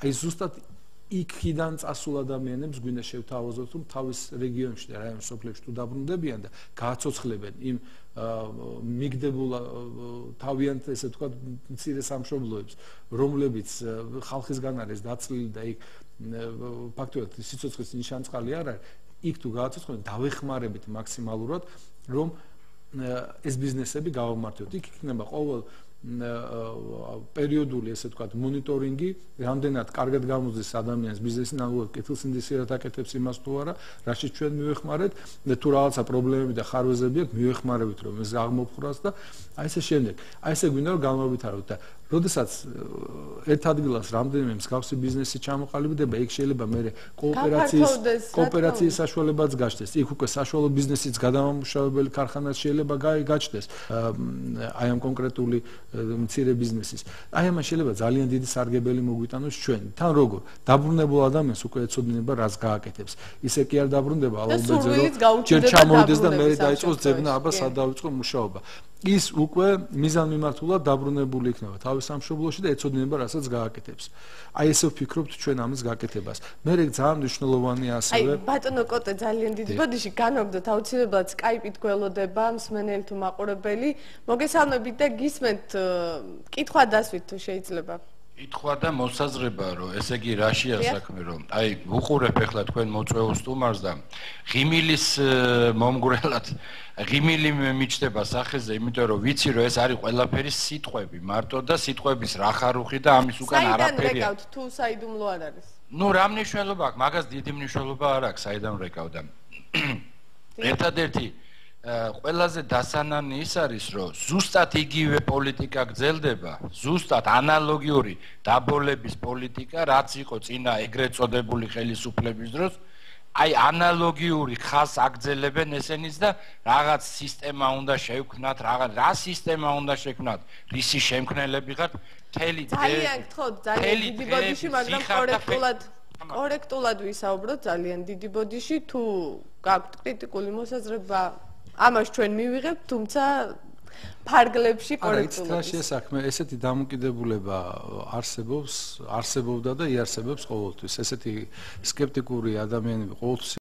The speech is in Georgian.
აი ზუსტად იქიდან წასულ ადამიანებს გვინდა შევთავაზოთ, რომ თავის რეგიონში და რაიონის სოფლებში თუ დაბრუნდებიან და გააცოცხლებენ იმ მიგდებულ თავიანთ ესე ვთქვათ მცირე სამშობლოებს, რომლებიც ხალხისგან არის დაწლილი და იქ ფაქტობრივად სიცოცხლის ნიშანწყალი არ არის, იქ თუ გააცოცხლებენ, დავეხმარებით მაქსიმალურად, რომ ეს ბიზნესები გავამართლოთ. იქ იქნება ყოველ პერიოდული ესე ვთქვათ მონიტორინგი, რამდენად კარგად გამოძეს ადამიანის ბიზნესი, ნამდვილად კეთილსინდისიერად აკეთებს იმას თუ არა, რაშიც ჩვენ მივეხმარეთ და თუ რაღაცა პრობლემები და ხარვეზები აქვს, მივეხმარებით რომ ეს აღმოფხვრას და აი ესე შემდეგ. აი ესე გვინდა რომ განმავითარო და როდესაც ერთ ადგილას რამდენიმე მსგავსი ბიზნესი ჩამოყალიბდება, იქ შეიძლება მე კოოპერაციის საშუალებაც გაჩნდეს. იქ უკვე საშუალო ბიზნესიც გადამამუშავებელი ქარხანაც შეიძლება გაჩნდეს. აი ამ კონკრეტული მცირე ბიზნესის. აი ამას შეიძლება ძალიან დიდი სარგებელი მოგვიტანოს ჩვენ. თან როგორ დაბრუნებულ ადამიანს უკვე ეცოდინება რას გააკეთებს. ისე კი არ დაბრუნდება, ალბათ რომ ჯერ ჩამოვიდეს და მე დაიწყოს ძებნა, აბა სად დავიწყო მუშაობა. ის უკვე მიზანმიმართულად დაბრუნებული იქნება თავის სამშობლოში და ეცოდინება რასაც გააკეთებს. აი ესე ვფიქრობთ ჩვენ ამის გაკეთებას. მე ძალიან მნიშვნელოვანია ასევე. აი ბატონო კოტე ძალიან დიდი ბოდიში განვაგდოთ აუცილებლად Skype-ით გველოდება მსმენელი თუ მაყურებელი. მოგესალმებით და გისმენთ კითხვა დასვით თუ შეიძლება. კითხვა და მოსაზრება რომ ესე იგი რაშია საქმე რომ აი ვუყურებ ახლა თქვენ მოწვეულ სტუმარს და ღიმილის მომგვრელად ღიმილი მიჩდება სახეზე, იმიტომ რომ ვიცი რომ ეს არის ყველაფერი სიტყვები მარტო და სიტყვების რახარუხი და ამის უკან არაფერია. საიდან რეკავთ თუ საიდუმლო არ არის? ნუ რა მნიშვნელობა აქვს? მაგას დიდი მნიშვნელობა არ აქვს საიდან რეკავდა. ერთადერთი ყველაზე დასანანი ის არის რომ ზუსტად იგივე პოლიტიკა გრძელდება, ზუსტად ანალოგიური დაბოლების პოლიტიკა, რაც იყო წინა ეგრეთ წოდებული ხელისუფლების დროს, აი ანალოგიური ხაზს აგრძელებენ ესენიც და რაღაც სისტემა უნდა შევქმნათ, რა სისტემა უნდა შევქმნათ, რისი შემქმნელები ხართ, ძალიან გთხოვთ, ძალიან დიდი ბოდიში, მაგრამ კორექტულად ვისაუბროთ, ძალიან დიდი ბოდიში, თუ გაქვთ კრიტიკული მოსაზრება ამას ჩვენ მივიღებთ, თუმცა ფარგლებში კორექტულად. არა, ის საქმე, ესეთი დამოკიდებულება არსებობდა და იარსებებს ყოველთვის. ესეთი სკეპტიკური ადამიანები ყოველთვის